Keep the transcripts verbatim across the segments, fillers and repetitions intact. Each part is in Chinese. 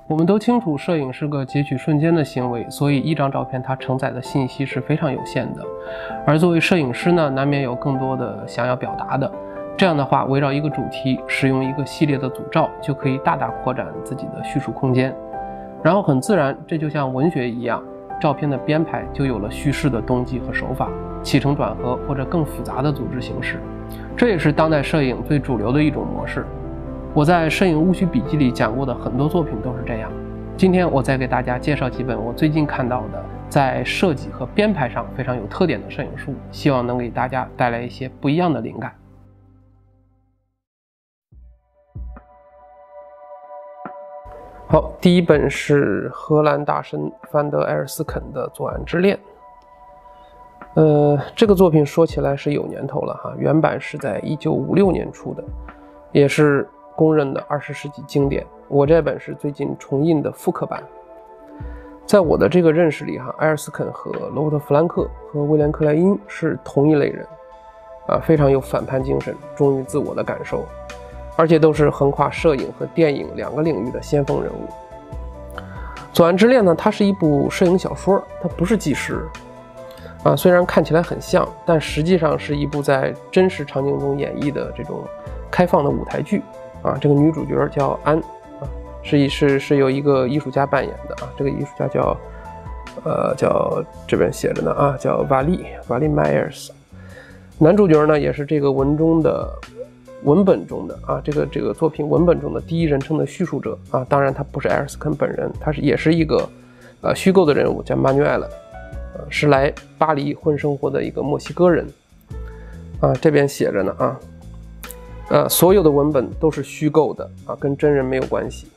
我们都清楚，摄影是个截取瞬间的行为，所以一张照片它承载的信息是非常有限的。而作为摄影师呢，难免有更多的想要表达的。这样的话，围绕一个主题，使用一个系列的组照，就可以大大扩展自己的叙述空间。然后很自然，这就像文学一样，照片的编排就有了叙事的动机和手法，起承转合或者更复杂的组织形式。这也是当代摄影最主流的一种模式。我在《摄影误区笔记》里讲过的很多作品都是这样。今天我再给大家介绍几本我最近看到的在设计和编排上非常有特点的摄影书，希望能给大家带来一些不一样的灵感。好，第一本是荷兰大神范德埃尔斯肯的《左岸之恋》。呃，这个作品说起来是有年头了哈，原版是在一九五六年出的，也是公认的二十世纪经典。我这本是最近重印的复刻版。在我的这个认识里哈，埃尔斯肯和罗伯特·弗兰克和威廉·克莱因是同一类人啊，非常有反叛精神，忠于自我的感受，而且都是横跨摄影和电影两个领域的先锋人物。左岸之恋呢，它是一部摄影小说，它不是纪实啊，虽然看起来很像，但实际上是一部在真实场景中演绎的这种开放的舞台剧啊。这个女主角叫安啊，是是是由一个艺术家扮演的啊。这个艺术家叫呃叫这边写着呢啊，叫瓦利瓦利迈尔斯。男主角呢也是这个文中的文本中的啊，这个这个作品文本中的第一人称的叙述者啊。当然他不是埃尔斯肯本人，他是也是一个呃虚构的人物，叫马纽埃勒。呃，是来巴黎混生活的一个墨西哥人，啊，这边写着呢啊，呃，所有的文本都是虚构的啊，跟真人没有关系。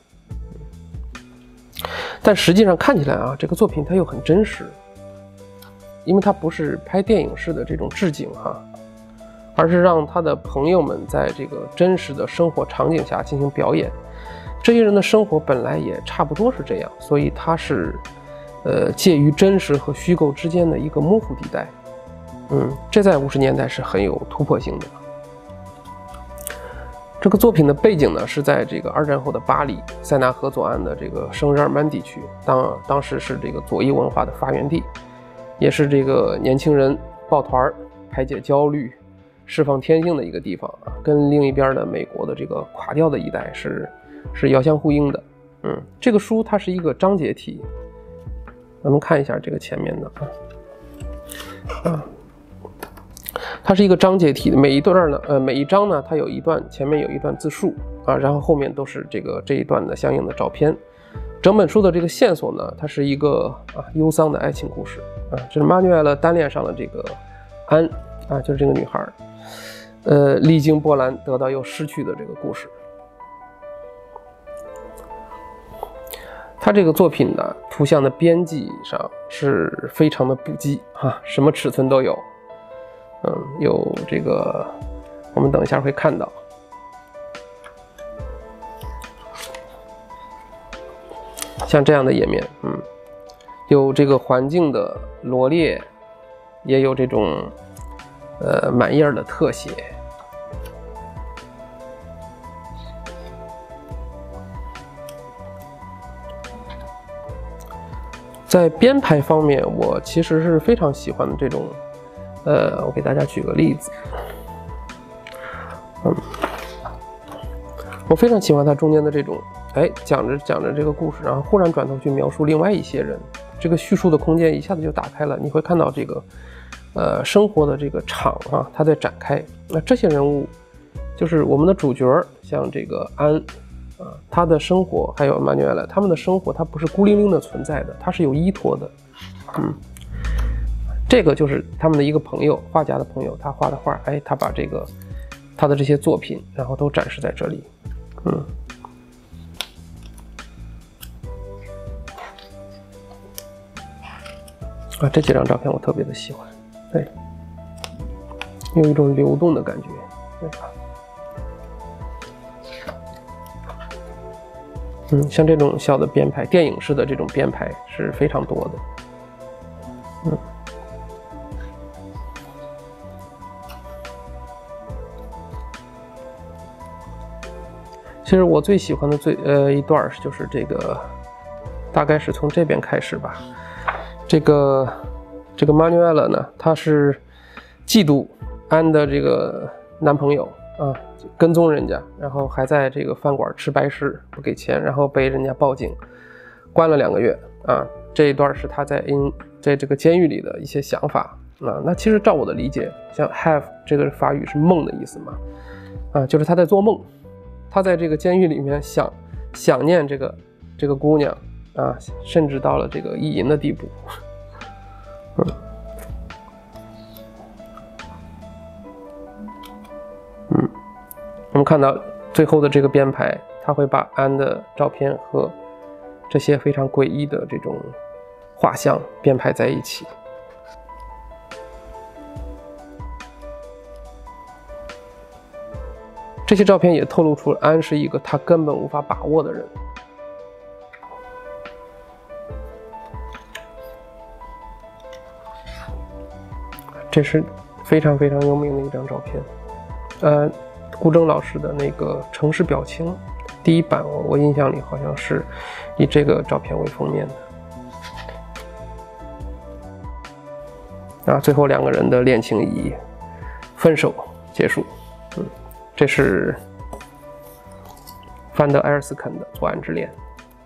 但实际上看起来啊，这个作品它又很真实，因为它不是拍电影式的这种置景哈，而是让他的朋友们在这个真实的生活场景下进行表演。这些人的生活本来也差不多是这样，所以它是。呃，介于真实和虚构之间的一个模糊地带，嗯，这在五十年代是很有突破性的。这个作品的背景呢，是在这个二战后的巴黎塞纳河左岸的这个圣日耳曼地区，当当时是这个左翼文化的发源地，也是这个年轻人抱团排解焦虑、释放天性的一个地方啊，跟另一边的美国的这个垮掉的一代是是遥相呼应的。嗯，这个书它是一个章节体。咱们看一下这个前面的啊，啊，它是一个章节体的，每一段呢，呃，每一章呢，它有一段前面有一段自述啊，然后后面都是这个这一段的相应的照片。整本书的这个线索呢，它是一个啊忧伤的爱情故事啊，这是马纽埃勒单恋上了这个安啊，就是这个女孩，呃，历经波澜得到又失去的这个故事。他这个作品呢，图像的编辑上是非常的不羁哈，什么尺寸都有，嗯，有这个，我们等一下会看到，像这样的页面，嗯，有这个环境的罗列，也有这种呃满页的特写。在编排方面，我其实是非常喜欢的这种，呃，我给大家举个例子，嗯，我非常喜欢它中间的这种，哎，讲着讲着这个故事，然后忽然转头去描述另外一些人，这个叙述的空间一下子就打开了，你会看到这个，呃，生活的这个场啊，它在展开。那这些人物，就是我们的主角，像这个安。啊，他的生活还有马纽埃勒，他们的生活，它不是孤零零的存在的，它是有依托的。嗯，这个就是他们的一个朋友，画家的朋友，他画的画，哎，他把这个他的这些作品，然后都展示在这里。嗯，啊，这几张照片我特别的喜欢，对，有一种流动的感觉，对。嗯，像这种小的编排，电影式的这种编排是非常多的。嗯，其实我最喜欢的最呃一段就是这个大概是从这边开始吧。这个这个 Manuela 呢，她是嫉妒安的这个男朋友啊，跟踪人家，然后还在这个饭馆吃白食不给钱，然后被人家报警关了两个月啊。这一段是他在 in 在这个监狱里的一些想法啊。那其实照我的理解，像 have 这个法语是梦的意思嘛，啊，就是他在做梦，他在这个监狱里面想想念这个这个姑娘啊，甚至到了这个意淫的地步。嗯。嗯，我们看到最后的这个编排，他会把安的照片和这些非常诡异的这种画像编排在一起。这些照片也透露出了安是一个他根本无法把握的人。这是非常非常有名的一张照片。呃，顾铮老师的那个城市表情第一版，我我印象里好像是以这个照片为封面的。啊，最后两个人的恋情以分手结束。嗯，这是范德埃尔斯肯的《左岸之恋》。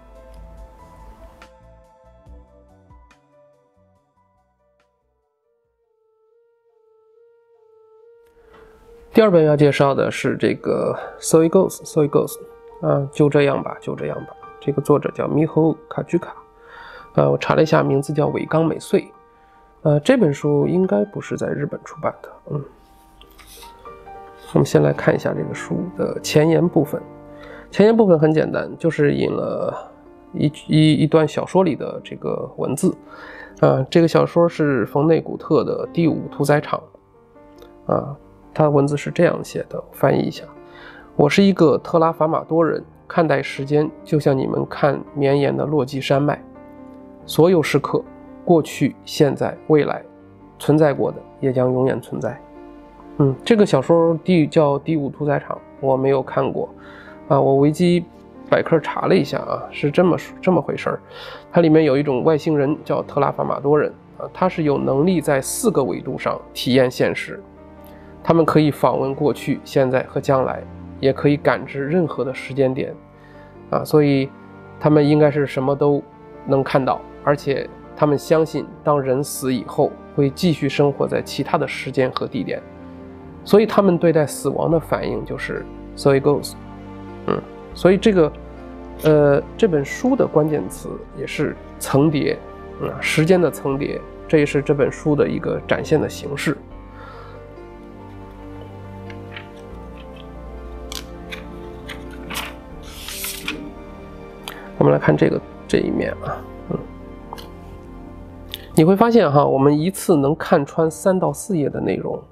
第二本要介绍的是这个 So It Goes, So It Goes， 啊，就这样吧，就这样吧。这个作者叫 Miho Kajuka， 呃，我查了一下，名字叫尾冈美穗。呃，这本书应该不是在日本出版的。嗯，我们先来看一下这个书的前言部分。前言部分很简单，就是引了一一一段小说里的这个文字。啊，这个小说是冯内古特的《第五屠宰场》。啊。他的文字是这样写的，我翻译一下：我是一个特拉法马多人，看待时间就像你们看绵延的落基山脉，所有时刻，过去、现在、未来，存在过的也将永远存在。嗯，这个小说第叫《第五屠宰场》，我没有看过啊。我维基百科查了一下啊，是这么这么回事儿。它里面有一种外星人叫特拉法马多人啊，他是有能力在四个维度上体验现实。他们可以访问过去、现在和将来，也可以感知任何的时间点，啊，所以他们应该是什么都能看到，而且他们相信，当人死以后，会继续生活在其他的时间和地点，所以他们对待死亡的反应就是 So it goes， 嗯，所以这个，呃，这本书的关键词也是层叠，啊，时间的层叠，这也是这本书的一个展现的形式。我们来看这个这一面啊，嗯，你会发现哈，我们一次能看穿三到四页的内容。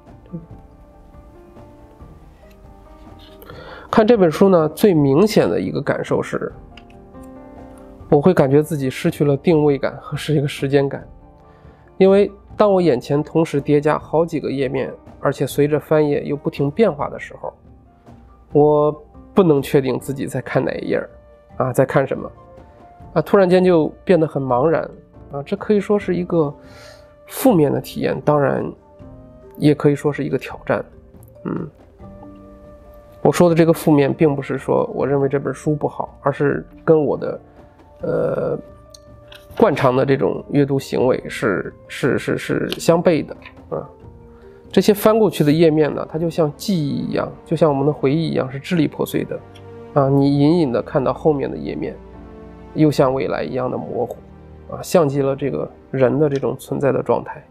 看这本书呢，最明显的一个感受是，我会感觉自己失去了定位感和是一个时间感，因为当我眼前同时叠加好几个页面，而且随着翻页又不停变化的时候，我不能确定自己在看哪一页啊，在看什么啊？突然间就变得很茫然啊！这可以说是一个负面的体验，当然也可以说是一个挑战。嗯，我说的这个负面，并不是说我认为这本书不好，而是跟我的呃惯常的这种阅读行为是是是是相悖的啊。这些翻过去的页面呢，它就像记忆一样，就像我们的回忆一样，是支离破碎的。啊，你隐隐的看到后面的页面，又像未来一样的模糊，啊，像极了这个人的这种存在的状态。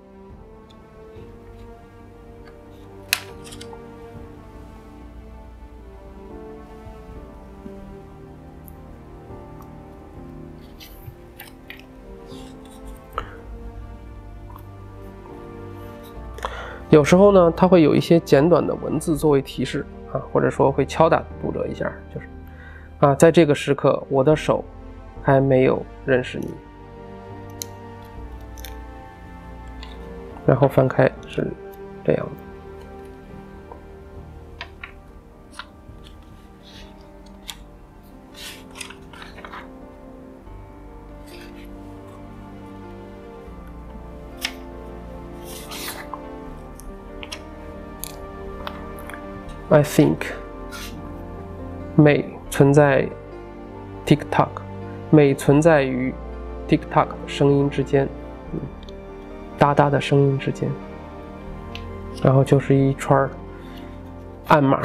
有时候呢，它会有一些简短的文字作为提示。啊，或者说会敲打读者一下，就是啊，在这个时刻，我的手还没有认识你。然后翻开是这样的。 I think 美存在 TikTok， 美存在于 TikTok 的声音之间，嗯，哒哒的声音之间，然后就是一串暗码。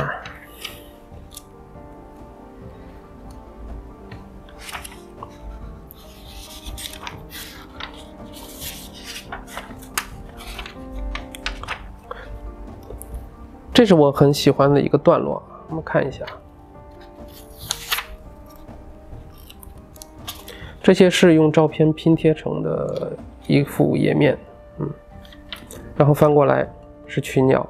这是我很喜欢的一个段落，我们看一下。这些是用照片拼贴成的一幅页面，嗯，然后翻过来是群鸟，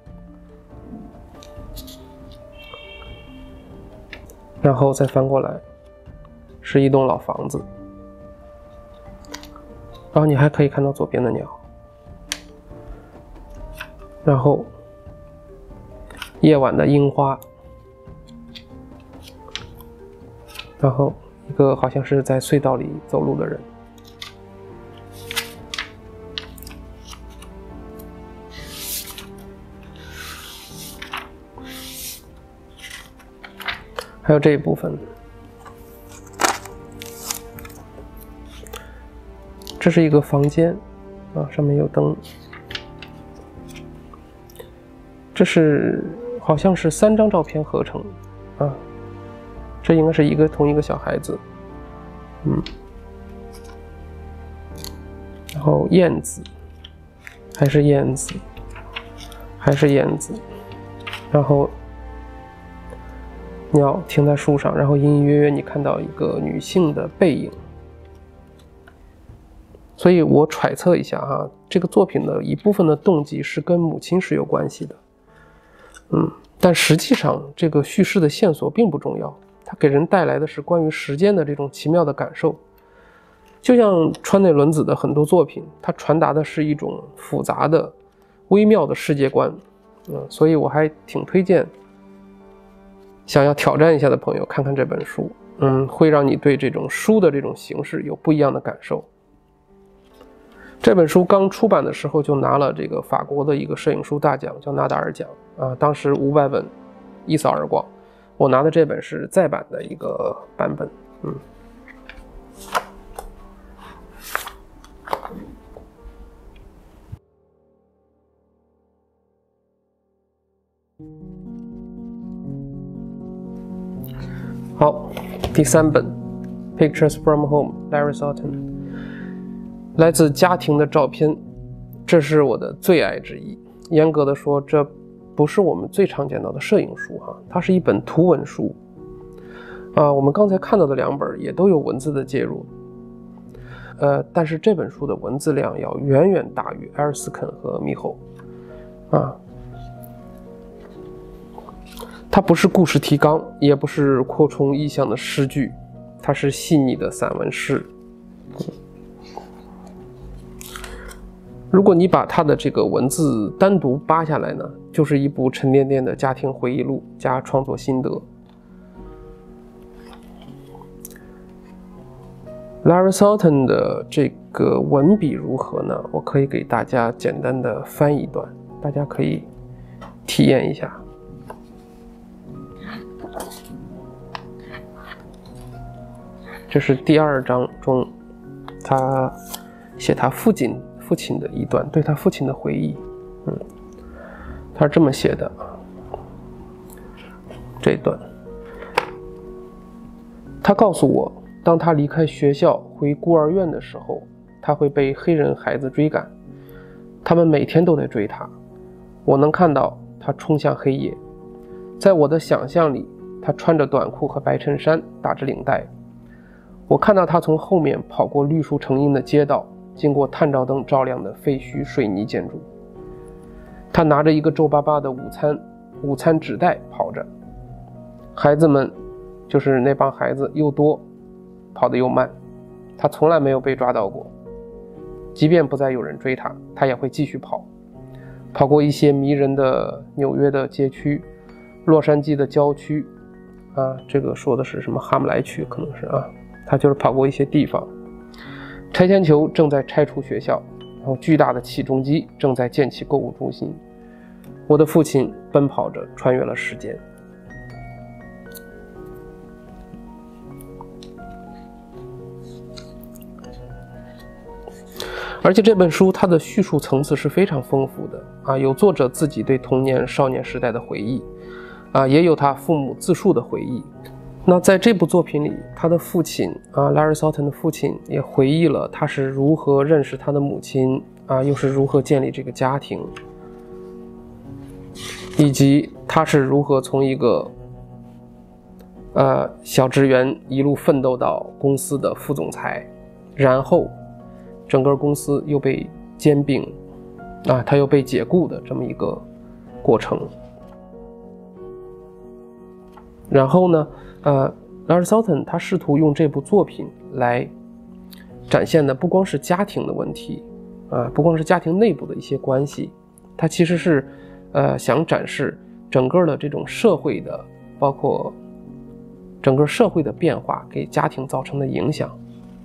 然后再翻过来是一栋老房子，然后你还可以看到左边的鸟，然后夜晚的樱花，然后一个好像是在隧道里走路的人，还有这一部分，这是一个房间啊，上面有灯，这是好像是三张照片合成啊，这应该是一个同一个小孩子，嗯，然后燕子，还是燕子，还是燕子，然后鸟停在树上，然后隐隐约约你看到一个女性的背影，所以我揣测一下哈，这个作品的一部分的动机是跟母亲是有关系的。嗯，但实际上这个叙事的线索并不重要，它给人带来的是关于时间的这种奇妙的感受。就像川内伦子的很多作品，它传达的是一种复杂的、微妙的世界观。嗯，所以我还挺推荐想要挑战一下的朋友看看这本书。嗯，会让你对这种书的这种形式有不一样的感受。这本书刚出版的时候就拿了这个法国的一个摄影书大奖，叫纳达尔奖啊，当时五百本一扫而光。我拿的这本是再版的一个版本，嗯。好，第三本 Pictures from Home Larry Sultan， 来自家庭的照片，这是我的最爱之一。严格的说，这不是我们最常见到的摄影书哈，它是一本图文书啊。我们刚才看到的两本也都有文字的介入，呃，但是这本书的文字量要远远大于埃尔斯肯和密后啊。它不是故事提纲，也不是扩充意象的诗句，它是细腻的散文诗。如果你把它的这个文字单独扒下来呢，就是一部沉甸甸的家庭回忆录加创作心得。Larry Sultan 的这个文笔如何呢？我可以给大家简单的翻一段，大家可以体验一下。这是第二章中，他写他父亲父亲的一段，对他父亲的回忆。嗯，他是这么写的，这一段。他告诉我，当他离开学校回孤儿院的时候，他会被黑人孩子追赶，他们每天都得追他。我能看到他冲向黑夜，在我的想象里，他穿着短裤和白衬衫，打着领带。我看到他从后面跑过绿树成荫的街道，经过探照灯照亮的废墟水泥建筑。他拿着一个皱巴巴的午餐午餐纸袋跑着，孩子们就是那帮孩子又多，跑得又慢。他从来没有被抓到过，即便不再有人追他，他也会继续跑，跑过一些迷人的纽约的街区，洛杉矶的郊区啊，这个说的是什么哈姆莱区可能是啊。他就是跑过一些地方，拆迁球正在拆除学校，然后巨大的起重机正在建起购物中心， 我的父亲奔跑着穿越了时间。而且这本书它的叙述层次是非常丰富的啊，有作者自己对童年少年时代的回忆啊，也有他父母自述的回忆。那在这部作品里，他的父亲啊 Larry Sultan 的父亲也回忆了他是如何认识他的母亲啊，又是如何建立这个家庭，以及他是如何从一个呃小职员一路奋斗到公司的副总裁，然后整个公司又被兼并啊，他又被解雇的这么一个过程。然后呢呃 Larry Sultan 他试图用这部作品来展现的不光是家庭的问题啊，不光是家庭内部的一些关系，他其实是呃想展示整个的这种社会的，包括整个社会的变化给家庭造成的影响，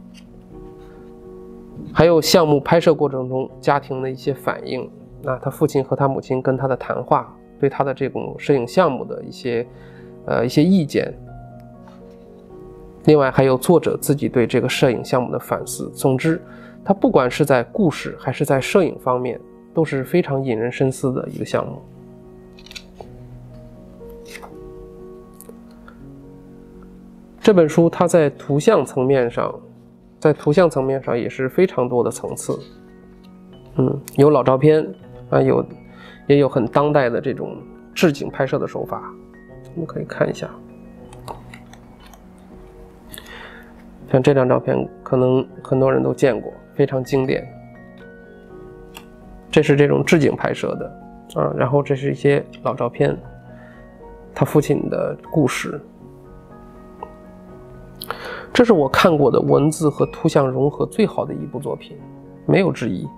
还有项目拍摄过程中家庭的一些反应，那他父亲和他母亲跟他的谈话，对他的这种摄影项目的一些呃一些意见，另外还有作者自己对这个摄影项目的反思。总之他不管是在故事还是在摄影方面都是非常引人深思的一个项目。这本书它在图像层面上在图像层面上也是非常多的层次，嗯，有老照片啊，有也有很当代的这种置景拍摄的手法，我们可以看一下。像这张照片可能很多人都见过，非常经典。这是这种置景拍摄的啊，然后这是一些老照片，他父亲的故事。这是我看过的文字和图像融合最好的一部作品，没有之一。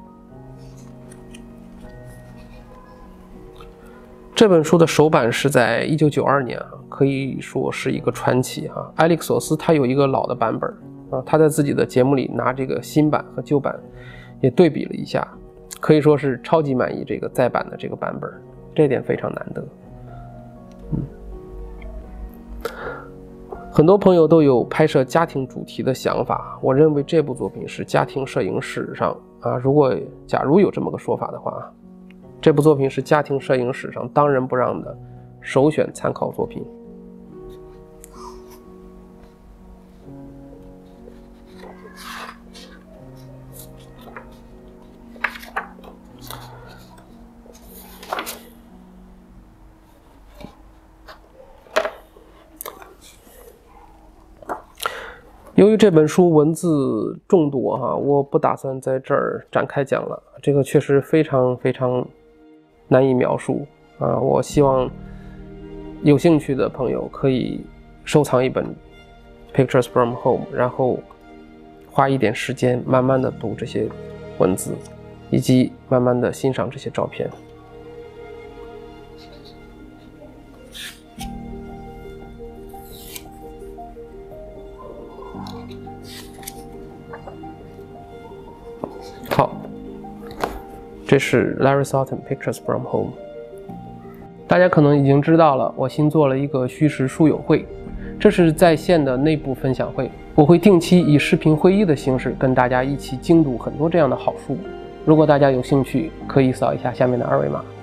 这本书的首版是在一九九二年啊，可以说是一个传奇哈。埃利克索斯他有一个老的版本啊，他在自己的节目里拿这个新版和旧版也对比了一下，可以说是超级满意这个再版的这个版本，这点非常难得。嗯，很多朋友都有拍摄家庭主题的想法，我认为这部作品是家庭摄影史上啊，如果假如有这么个说法的话，这部作品是家庭摄影史上当仁不让的首选参考作品。由于这本书文字众多哈，我不打算在这儿展开讲了，这个确实非常非常难以描述啊！我希望有兴趣的朋友可以收藏一本 Pictures from Home， 然后花一点时间慢慢的读这些文字，以及慢慢的欣赏这些照片。好，这是 Larry Sultan Pictures from Home。大家可能已经知道了，我新做了一个虚实书友会，这是在线的内部分享会，我会定期以视频会议的形式跟大家一起精读很多这样的好书。如果大家有兴趣，可以扫一下下面的二维码。